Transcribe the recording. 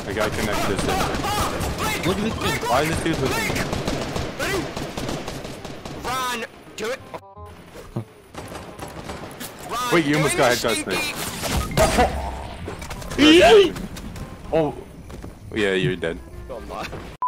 I got connected this thing. Look at this thing. Why is this dude looking? Run! Do it! Run! Wait, you almost got headshot sniped. Oh! Yeah, you're dead.